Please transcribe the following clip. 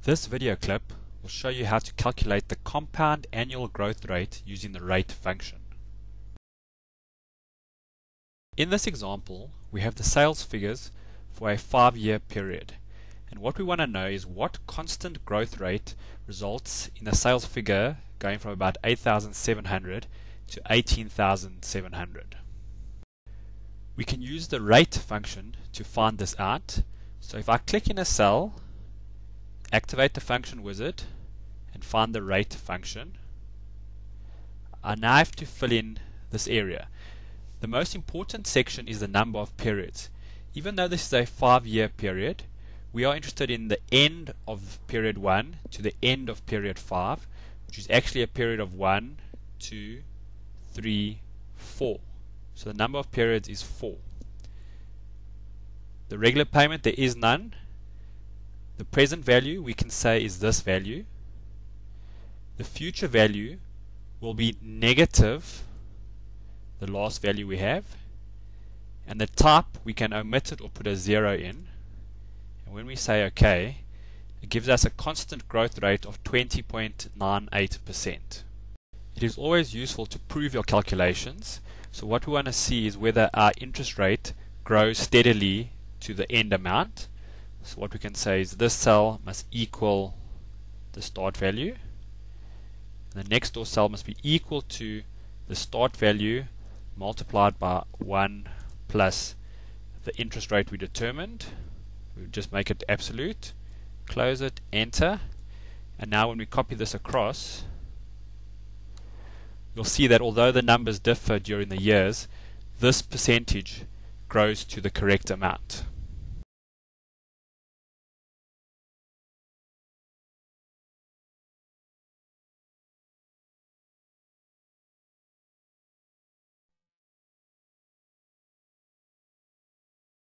This video clip will show you how to calculate the compound annual growth rate using the rate function. In this example, we have the sales figures for a 5-year period, and what we want to know is what constant growth rate results in the sales figure going from about 8,700 to 18,700. We can use the rate function to find this out. So if I click in a cell, activate the function wizard and find the rate function, I now have to fill in this area. The most important section is the number of periods. Even though this is a 5-year period, we are interested in the end of period 1 to the end of period 5, which is actually a period of 1, 2, 3, 4. So the number of periods is 4. The regular payment, there is none. The present value we can say is this value. The future value will be negative the last value we have, and the type we can omit it or put a 0 in, and when we say OK, it gives us a constant growth rate of 20.98%. It is always useful to prove your calculations, so what we want to see is whether our interest rate grows steadily to the end amount. So what we can say is this cell must equal the start value, and the next door cell must be equal to the start value multiplied by 1 plus the interest rate we determined. We just make it absolute, close it, enter, and now when we copy this across, you'll see that although the numbers differ during the years, this percentage grows to the correct amount.